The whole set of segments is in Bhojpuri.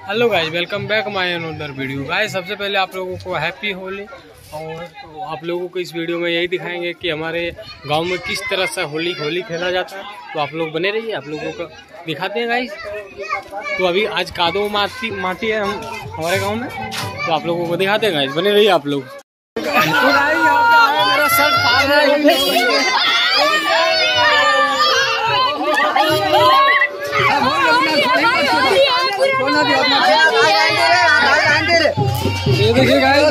Hello guys, welcome back my another video. Guys सबसे पहले आप लोगों को हैप्पी होली। और आप लोगों को इस वीडियो में यही दिखाएंगे कि हमारे गांव में किस तरह से होली खेला जाता है। तो आप लोग बने रहिए, आप लोगों को दिखाते हैं गाइस। तो अभी आज कादो माटी है हमारे गांव में, तो आप लोगों को दिखाते हैं गाइस, बने रहिए आप लोग। तो गाइस यहाँ पे आए, मेरा शर्ट फाड़ रहा है। ये देखिए गाइस,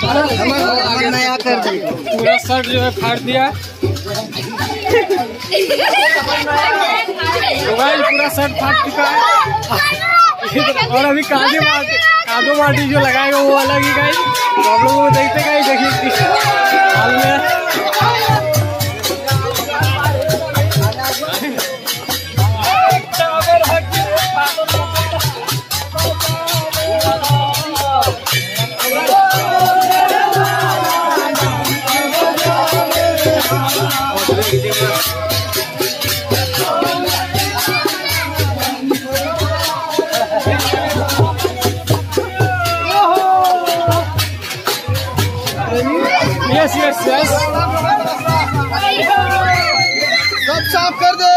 पूरा शर्ट जो है फाड़ दिया। तो गाइस पूरा शर्ट फाड़ चुका है। और अभी कादो माटी जो लगाएगा वो अलग ही गाइस। तो आप लोगों को देखते गाइस, देखिए किस हाल में। यस सब साफ कर दे।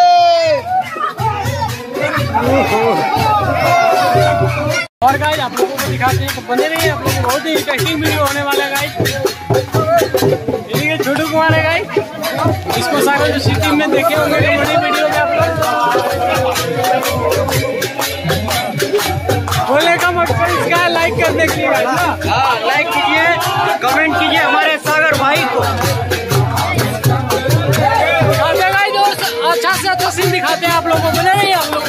और गाइस आप लोगों को दिखाते हैं, तो बने रहिए। आप लोगों को बहुत ही इंटरेस्टिंग वीडियो होने वाला है गाइस। ये छोटू कुमार है गाइस, इसको सारे जो सिटी में देखे होंगे बड़ी वीडियो में आप लोग। बोले का मतलब इसका लाइक करने के लिए ना, हाँ लाइक कीजिए, कमेंट कीजिए हमारे सागर भाई को। अच्छा से अच्छा सीन दिखाते हैं आप लोगों को, बने रहिए आप लोग।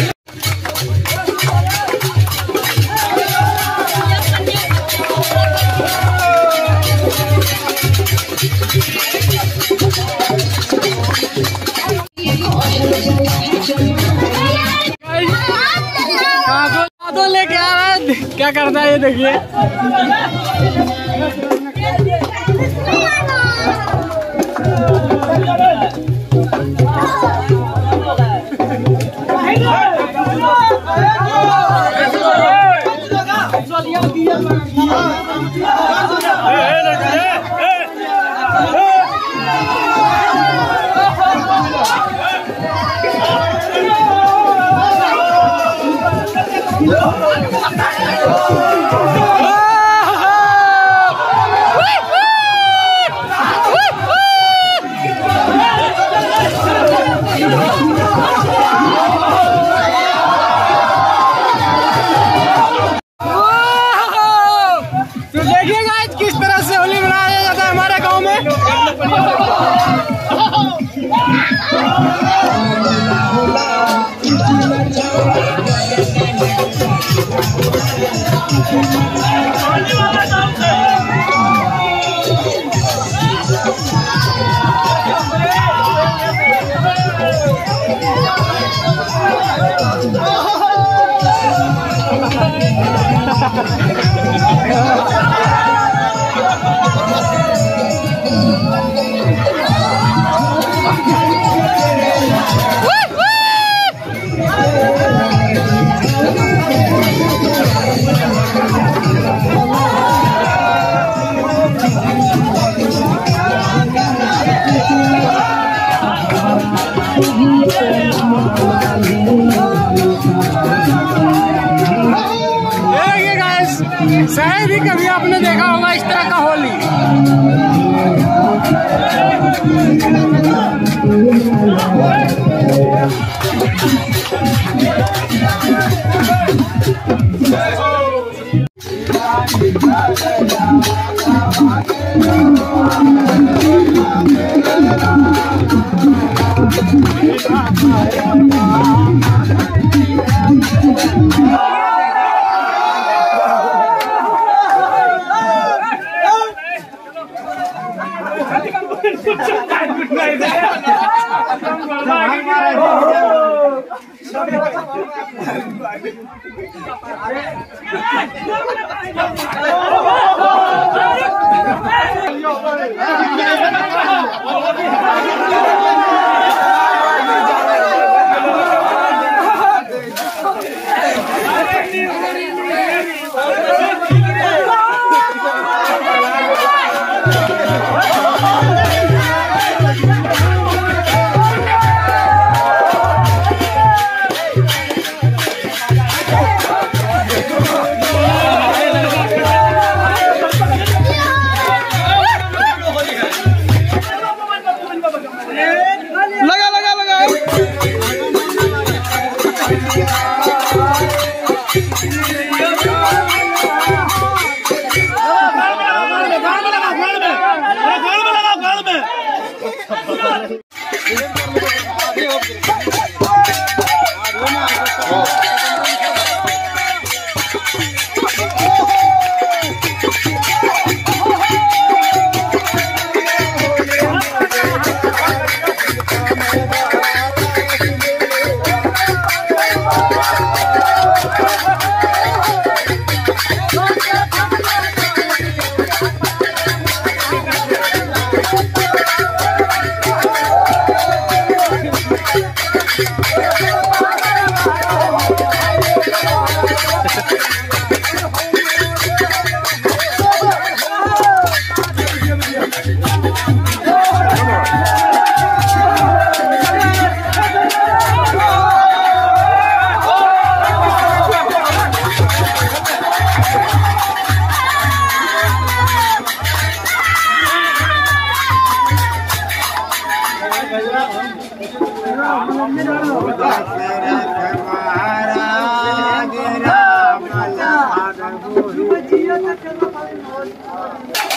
कादो लेके आ रहा है, क्या करता है ये देखिए। किस तरह से होली मनाया जाता है हमारे गांव में। शायद ही कभी आपने देखा होगा इस तरह का होली।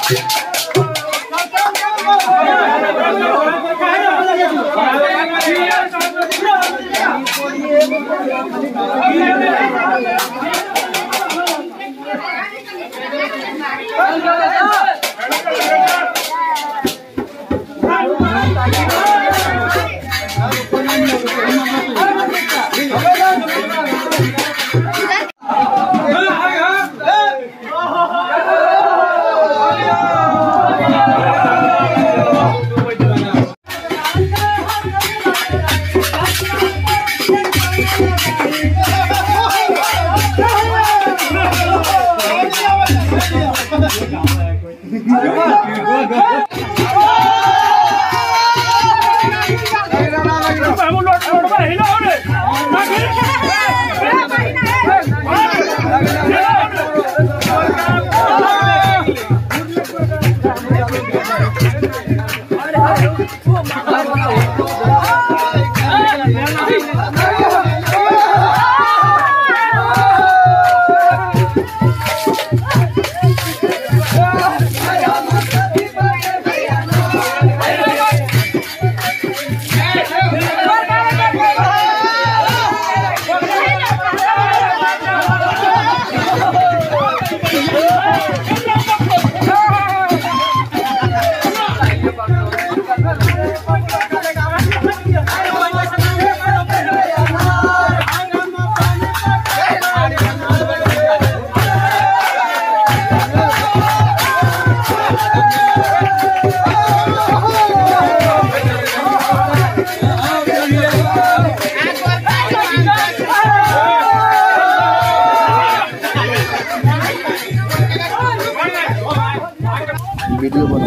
वीडियो बना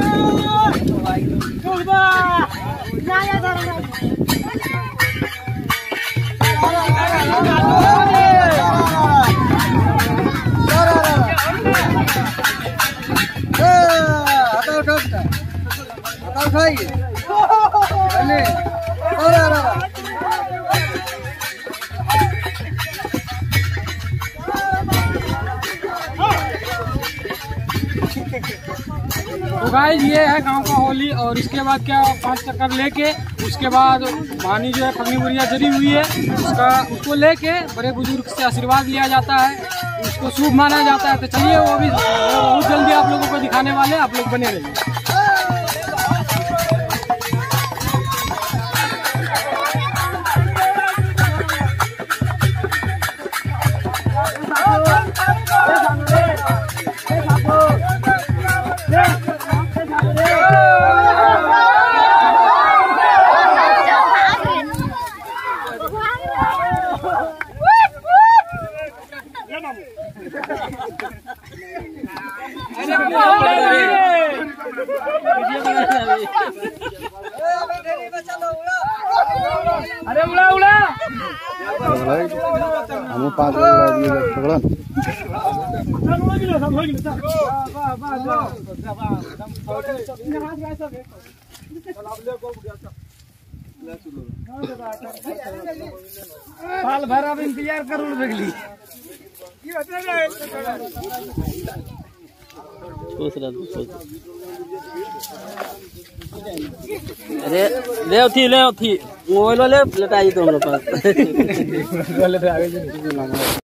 तो गाइस ये है गांव का होली। और इसके बाद क्या 5 चक्कर लेके उसके बाद पानी जो है फगनी बुरिया जरी हुई है उसको लेके बड़े बुजुर्ग से आशीर्वाद लिया जाता है, उसको शुभ माना जाता है। तो चलिए वो भी बहुत जल्दी आप लोगों को दिखाने वाले, आप लोग बने रहिए। अरे उड़ा उड़ा हम 5 पकड़ा साल भर अब इंतजार करूँ बगली अरे ले मोबाइल वाले लेता आई तो हमारे पास